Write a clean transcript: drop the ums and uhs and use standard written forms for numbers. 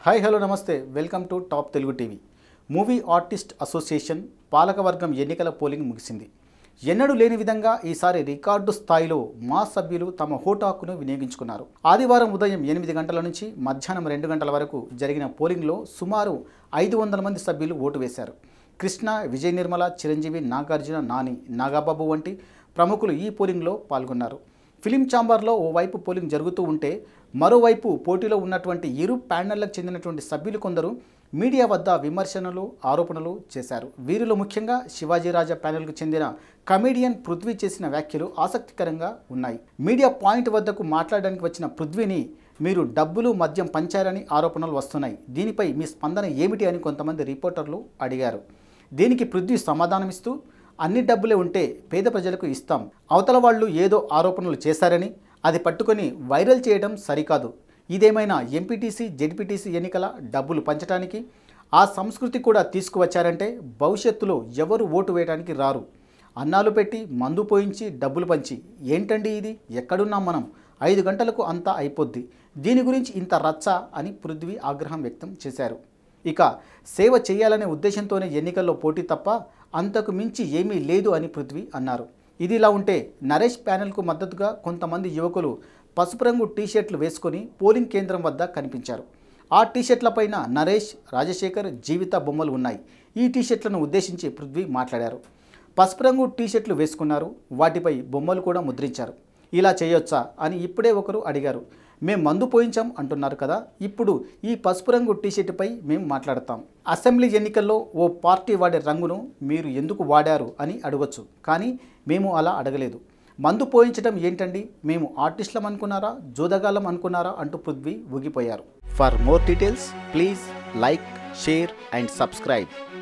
Hi hello నమస్తే welcome to top Telugu TV. Movie artist association పాలకవర్గం ఎన్నికల పోలింగ్ ముగిసింది. ఎన్నడూ లేని విధంగా ఈసారి రికార్డు స్థాయిలో మా సభ్యులు తమ ఓటు హక్కును వినియోగించుకున్నారు. ఆదివారం ఉదయం 8 గంటల నుంచి మధ్యాహ్నం 2 గంటల వరకు జరిగిన పోలింగ్లో సుమారు 500 మంది సభ్యులు ఓటు వేశారు. కృష్ణ, విజయ్ నిర్మల, చిరంజీవి, నాగార్జున, నాని, నాగబాబు వంటి ప్రముఖులు ఈ పోలింగ్లో పాల్గొన్నారు. ఫిలిం ఛాంబర్లో ఓవైపు పోలింగ్ జరుగుతూ ఉంటే మరోవైపు పోటీలో ఉన్నటువంటి ఇరు ప్యానెళ్లకు చెందినటువంటి సభ్యులు కొందరు మీడియా వద్ద విమర్శనలు, ఆరోపణలు చేశారు. వీరిలో ముఖ్యంగా శివాజీరాజా ప్యానెల్కు చెందిన కమెడియన్ పృథ్వీ చేసిన వ్యాఖ్యలు ఆసక్తికరంగా ఉన్నాయి. మీడియా పాయింట్ వద్దకు మాట్లాడడానికి వచ్చిన పృథ్వీని మీరు డబ్బులు, మద్యం పంచారని ఆరోపణలు వస్తున్నాయి. దీనిపై మీ స్పందన ఏమిటి అని కొంతమంది రిపోర్టర్లు అడిగారు. దీనికి పృథ్వీ సమాధానమిస్తూ అన్ని డబ్బులే ఉంటే పేద ప్రజలకు ఇస్తాం, అవతల వాళ్ళు ఏదో ఆరోపణలు చేశారని అది పట్టుకొని వైరల్ చేయడం సరికాదు. ఇదేమైనా ఎంపీటీసీ, జెడ్పీటీసీ ఎన్నికల డబ్బులు పంచడానికి ఆ సంస్కృతి కూడా తీసుకువచ్చారంటే భవిష్యత్తులో ఎవరు ఓటు వేయడానికి రారు. అన్నాలు పెట్టి మందు పోయించి డబ్బులు పంచి ఏంటండి ఇది? ఎక్కడున్నాం మనం? 5 గంటలకు అంతా అయిపోద్ది. దీని గురించి ఇంత రచ్చ అని పృథ్వీ ఆగ్రహం వ్యక్తం చేశారు. ఇక సేవ చేయాలనే ఉద్దేశంతోనే ఎన్నికల్లో పోటీ తప్ప అంతకు మించి ఏమీ లేదు అని పృథ్వీ అన్నారు. ఇది ఇలా ఉంటే నరేష్ ప్యానెల్కు మద్దతుగా కొంతమంది యువకులు పసుపు రంగు టీషర్ట్లు వేసుకొని పోలింగ్ కేంద్రం వద్ద కనిపించారు. ఆ టీషర్ట్లపైన నరేష్, రాజశేఖర్, జీవిత బొమ్మలు ఉన్నాయి. ఈ టీషర్ట్లను ఉద్దేశించి పృథ్వీ మాట్లాడారు. పసుపు రంగు టీషర్ట్లు వేసుకున్నారు, వాటిపై బొమ్మలు కూడా ముద్రించారు. ఇలా చేయొచ్చా అని ఇప్పుడే ఒకరు అడిగారు. మేము మందు పోయించాం అంటున్నారు కదా, ఇప్పుడు ఈ పసుపు రంగు టీషర్టుపై మేము మాట్లాడతాం. అసెంబ్లీ ఎన్నికల్లో ఓ పార్టీ వాడే రంగును మీరు ఎందుకు వాడారు అని అడగొచ్చు, కానీ మేము అలా అడగలేదు. మందు పోయించడం ఏంటండి? మేము ఆర్టిస్టులం అనుకున్నారా, జోదగాళ్ళం అనుకున్నారా అంటూ పృథ్వీ ఊగిపోయారు. For more details please like, share and subscribe.